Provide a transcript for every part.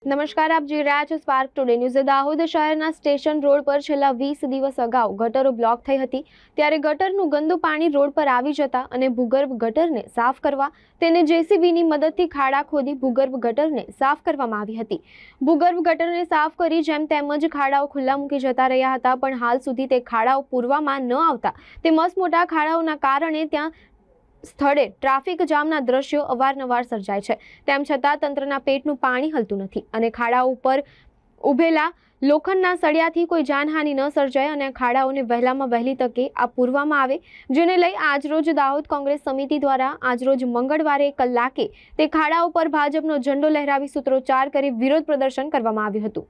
નમસ્કાર, આપ જોઈ રહ્યા છો સ્પાર્ક ટુડે ન્યૂઝ। દાહોદ શહેરના સ્ટેશન રોડ પર છેલ્લા 20 દિવસ અગાઉ ગટરો બ્લોક થઈ હતી, ત્યારે ગટરનું ગંદુ પાણી રોડ પર આવી જતા અને ભૂગર્ભ ગટરને સાફ કરવા તેને જેસીબીની મદદથી ખાડા ખોદી ભૂગર્ભ ગટરને સાફ કરવામાં આવી હતી। ભૂગર્ભ ગટરને સાફ કરી જેમ તેમ જ ખાડાઓ ખુલ્લા મૂકી જતા રહ્યા હતા, પણ હાલ સુધી તે ખાડાઓ પૂરવામાં ન આવતા તે મસમોટા ખાડાઓના કારણે ત્યાં સ્થળે ટ્રાફિક જામના દ્રશ્યો અવારનવાર સર્જાય છે। તેમ છતાં તંત્રના પેટનું પાણી હલતું નથી અને ખાડાઓ ઉપર ઉભેલા લોખંડના સળિયાથી કોઈ જાનહાનિ ન સર્જાય અને ખાડાઓને વહેલામાં વહેલી તકે આ પૂરવામાં આવે, જેને લઈ આજરોજ દાહોદ કોંગ્રેસ સમિતિ દ્વારા આજરોજ મંગળવારે કલાકે તે ખાડાઓ પર ભાજપનો ઝંડો લહેરાવી સૂત્રોચ્ચાર કરી વિરોધ પ્રદર્શન કરવામાં આવ્યું હતું।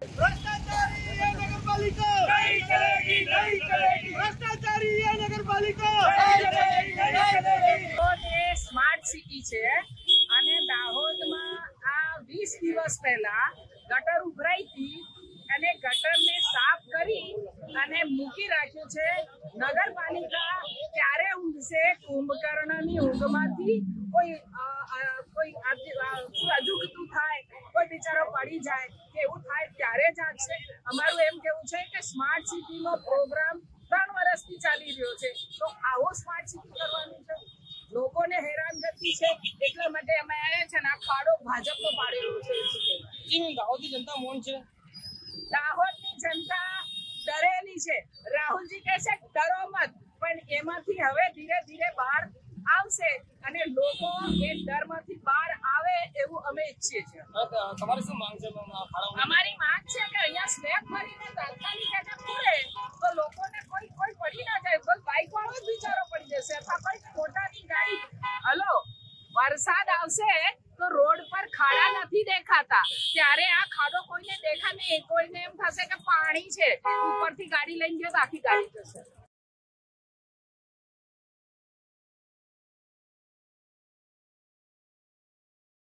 स्मार्ट सिटी है અને દાહોદમાં આ 20 દિવસ પહેલા ગટર ઉભરાઈ હતી અને ગટરને સાફ કરી અને મૂકી રાખ્યું છે। નગરપાલિકા ક્યારે ઊંઘશે? કુંભકર્ણની ઊંઘમાંથી કોઈ અજુગતું થાય, કોઈ બિચારો પડી જાય કે એવું થાય ત્યારે જાગશે। અમારું એમ કેવું છે કે સ્માર્ટ સિટીનો પ્રોગ્રામ 3 વર્ષથી ચાલી રહ્યો છે, તો આવો સ્માર્ટ સિટી કરવાનું છે। લોકોને હેરાનગતિ છે, એટલા માટે અમે આવ્યા છે ને આ ખાડો ભાજપનો પાડેલો છે। દાહોદની જનતા મૌન છે, દાહોદની જનતા ડરેલી છે। રાહુલજી કહે છે ડરો મત, પણ એમાંથી હવે ધીરે ધીરે બહાર આવશે અને લોકો એ ડરમાંથી બહાર આવે એવું અમે ઈચ્છીએ છીએ। તમારી શું માંગ છે? અમારી માંગ છે કે અહીંયા સ્લેબ ભરીને તાત્કાલિક એને પૂરે તો લોકોને કોઈ પડી ના જાય, કોઈ બાઇક વાળો જ બિચારો પડી જશે અથવા કોઈ મોટાની ગાડી। હલો, વરસાદ આવશે તો રોડ પર ખાડા નથી દેખાતા, ત્યારે આ ખાડો કોઈને દેખા નહીં, કોઈને એમ થશે કે પાણી છે, ઉપરથી ગાડી લઈને ગયો તો આખી ગાડી જશે।